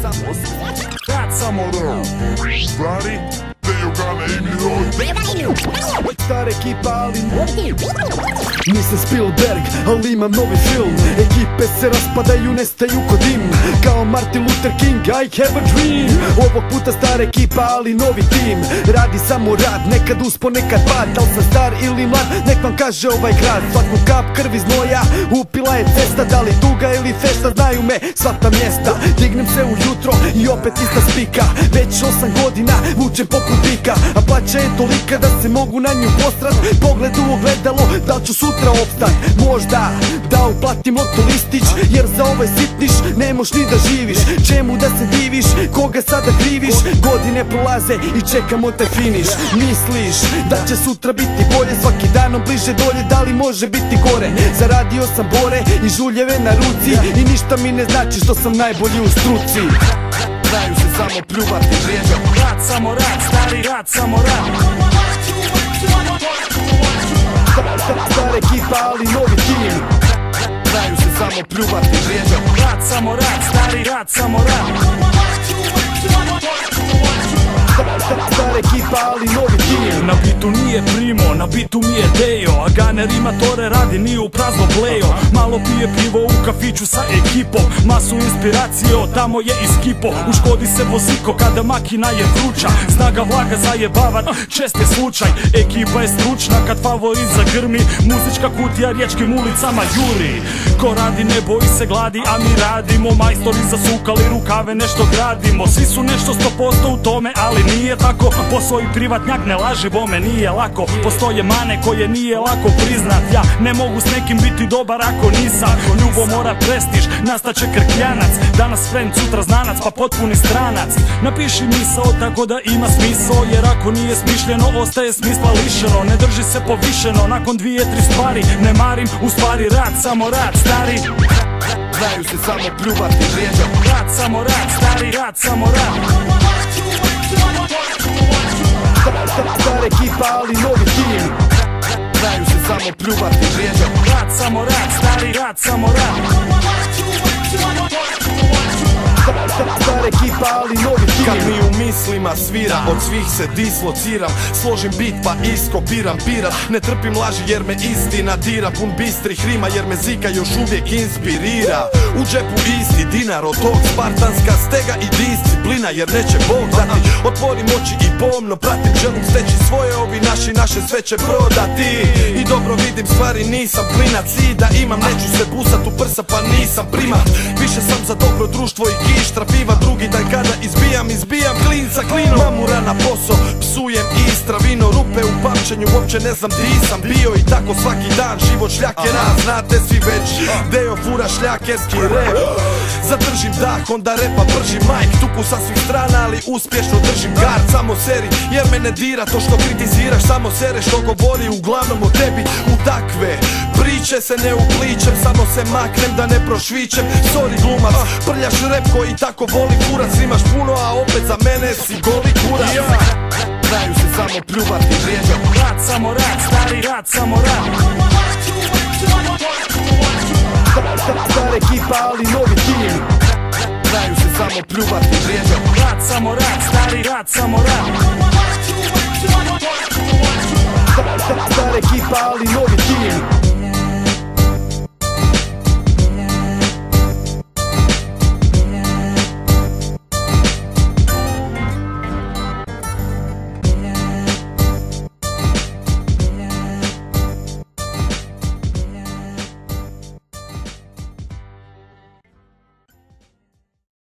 Rad samo rad. Stari, Teo Gane i Miroj. Stara ekipa, ali nisam Spielberg, ali imam novi film. Ekipe se raspadaju, nestaju ko dim, kao Martin Luther King, I have a dream. Ovog puta stara ekipa, ali novi tim. Radi samo rad, nekad uspo, nekad pad. Da li sam star ili mlad, nek vam kaže ovaj grad. Svaku kap krvi znoja, upila je cesta. Da li tuga ili fešta, znaju me sva ta mjesta. Dignem se ujutro i opet ista spika. Već 8 godina vučem poput bika, a plaća je tolika da se mogu na nju postrat. Pogled u ogledalo, da li ću sutra opstat. Možda da uplatim listić, jer za ovaj sitniš ne moš ni da živiš. Čemu da se diviš, koga sada kriviš? Godine prolaze i čekamo te finiš. Misliš da će sutra biti bolje, svaki danom bliže dolje, da li može biti gore? Zaradio sam bore i žuljeve na ruci, i ništa mi ne znači što sam najbolji u struci. Znaju se samo pljuvati vrijeđam. Rad samo rad, stari rad samo rad. Stara ekipa, ali novi tim. Znaju se samo pljuvati vrijeđam. Rad samo rad, stari rad samo rad. Stara ekipa, ali novi tim. Na bitu nije Primo, na bitu mi je Dejo, a Gane rimatore radi, nije u prazno blejo. Malo pije pivo u kafiću sa ekipom, masu inspiracije, od tamo je i skipo. U Škodi se voziko kada makina je vruća, zna ga vlaga zajebavat, čest je slučaj. Ekipa je stručna kad favorit zagrmi, muzička kutija riječkim ulicama juri. Ko radi ne boji se gladi, a mi radimo. Majstori zasukali rukave, nešto gradimo. Svi su nešto 100% u tome, ali nije tako. Posao i privatnjak ne laži, bome nije lako. Postoje mane koje nije lako priznat. Ja ne mogu s nekim biti dobar ako nisam. Ljubomora prestiž, nastaće krkljanac. Danas friend, sutra znanac, pa potpuni stranac. Napiši misao tako da ima smisao, jer ako nije smišljeno ostaje smisla lišeno. Ne drži se povišeno, nakon 2-3 stvari ne marim, u stvari rad, samo rad, stari. Znaju se samo pljuvati vrijeđam. Rad samo rad, stari rad samo rad. Stara ekipa, ali novi tim. Znaju se samo pljuvati vrijeđam. Rad samo rad, stari rad samo rad. Stara ekipa, ali novi tim. Kad mi u mislima svira, od svih se dislociram. Složim bit pa iskopiram pirat. Ne trpim laži jer me istina dira. Pun bistrih rima jer me zika još uvijek inspirira. U džepu isti dinar, od tog spartanska stega i disciplina, jer neće Bog dati. Otvorim oči i pomno pratim, želim steći svoje, ovi naše sve će prodati. I dobro vidim stvari, nisam klinac, i da imam neću se busat u prsa, pa nisam primat. Više sam za dobro društvo i kiš trapiva, drugi dan kada izbijam klinca klinom. Mamura na posao, psujem Istra, vino, rupe u pamćenju, uopće ne znam di sam bio. I tako svaki dan, život šljakera, znate svi već. Deo fura šljakerski rep, zadržim dah, onda repa bržim majk. Tuku sa svih strana, ali uspješno držim gard. Samo seri, jer me ne dira to što kritiziraš. Samo sereš što govori uglavnom o tebi. U takve priče se ne upličem, samo se maknem da ne prošvićem. Sorry glumac, prljaš rep koji tako voli kurac. Imaš puno, a opet za mene si goli kurac. Znaju se samo pljuvati vrijeđam. Rad samo rad, stari rad samo rad. Stara ekipa, ali novi tim. Znaju se samo pljuvati vrijeđam. Rad samo rad, stari rad samo rad. Stara ekipa, ali novi tim.